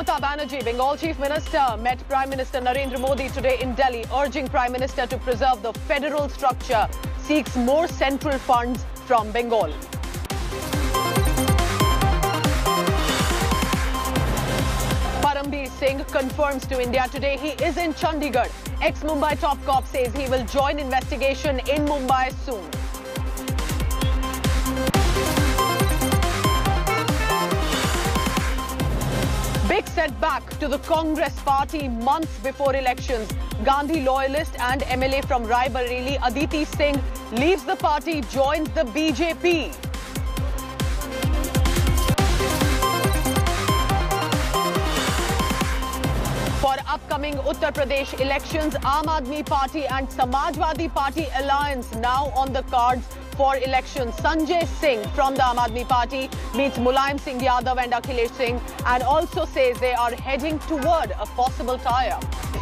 Mamata Banerjee, Bengal Chief Minister, met Prime Minister Narendra Modi today in Delhi, urging Prime Minister to preserve the federal structure, seeks more central funds from Bengal. Parambir Singh confirms to India today he is in Chandigarh. Ex-Mumbai top cop says he will join investigation in Mumbai soon. Big setback to the Congress party months before elections. Gandhi loyalist and MLA from Rai Bareilly Aditi Singh leaves the party, joins the BJP. For upcoming Uttar Pradesh elections, Aam Aadmi Party and Samajwadi Party alliance now on the cards for elections. Sanjay Singh from the Aam Aadmi Party meets Mulayam Singh Yadav and Akhilesh Singh and also says they are heading toward a possible tie-up.